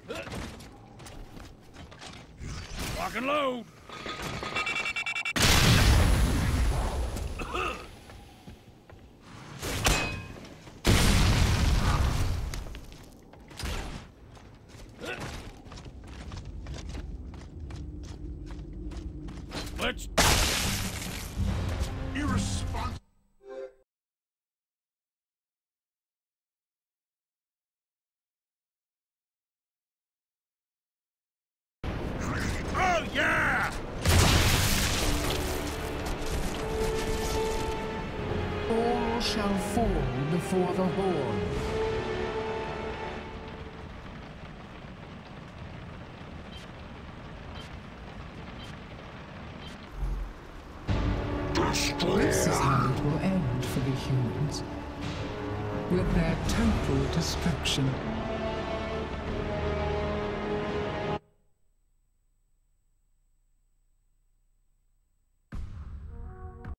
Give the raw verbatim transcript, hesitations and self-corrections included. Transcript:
Lock and load. Let's irresponsible. Oh yeah! All shall fall before the horn. This is how it will end for the humans, with their total destruction.